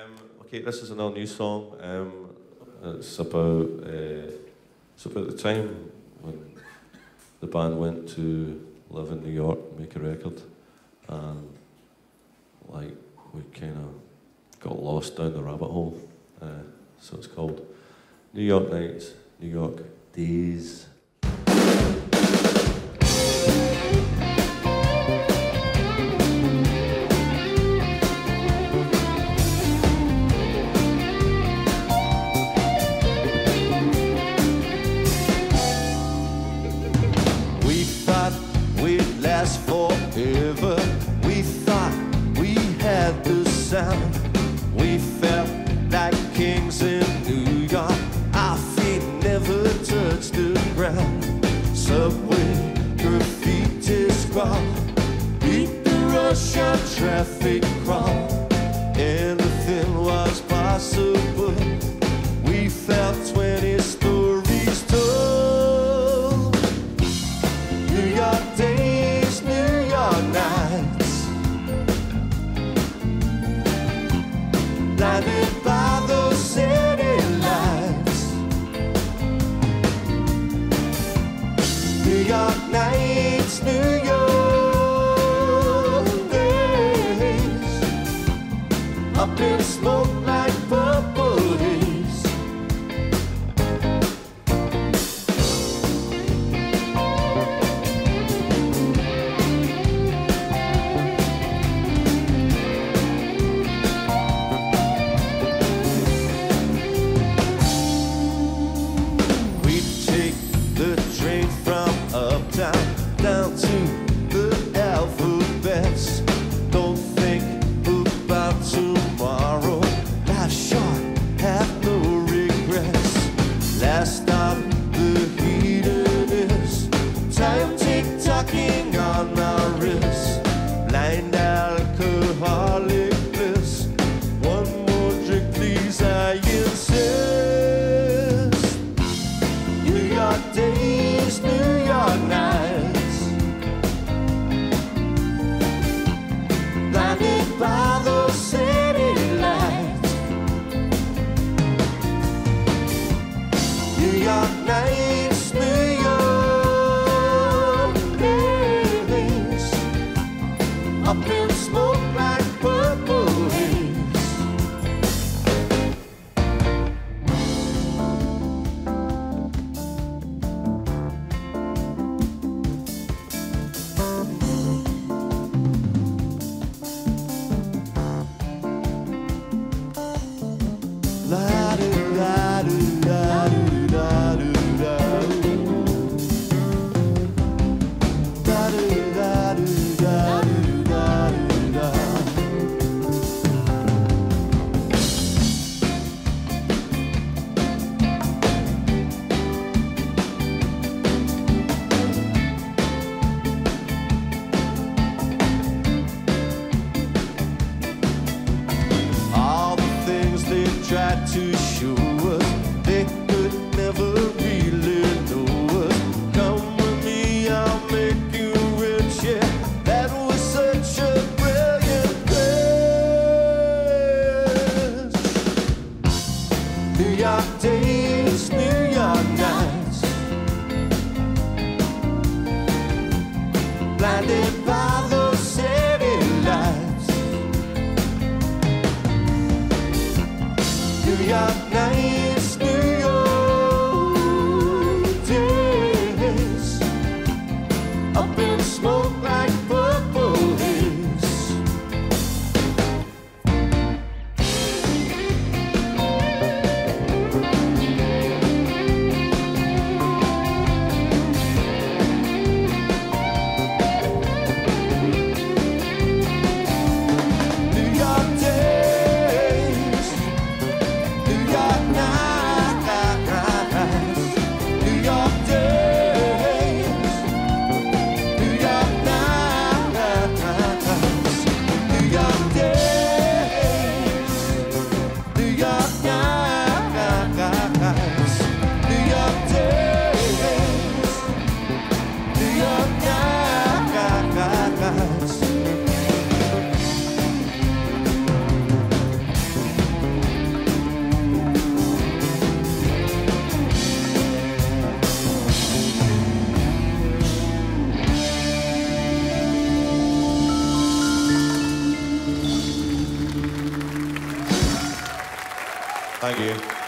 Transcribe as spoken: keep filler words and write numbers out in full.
Um, okay, this is another new song. Um, it's about uh, it's about the time when the band went to live in New York, make a record, and like we kind of got lost down the rabbit hole. Uh, so it's called New York Nights, New York Days. Forever, we thought we had the sound. We felt like kings in New York. Our feet never touched the ground. Subway, graffiti scrawl, beat the rush of traffic crawl. Anything was possible. We felt twenty stories tall. New York days, New York nights, blinded by those city lights. New York nights, New York days, up in smoke like purple haze. Down to the alphabets. Don't think about tomorrow. Life's short, have no regrets. Last stop, the hedonist. Time tick-tocking on our wrists. Blind alcoholic bliss. One more drink, please, I insist. New York days, New York nights, blinded by those city lights. New York nights, New York days, up in smoke like purple haze. Tried to show us they could never really know us. Come with me, I'll make you rich, yeah. That was such a brilliant guess. New York days, New York nights, blinded by those city lights. New York nights, New York days, up in smoke like purple haze. New York days, New York nights. Thank you.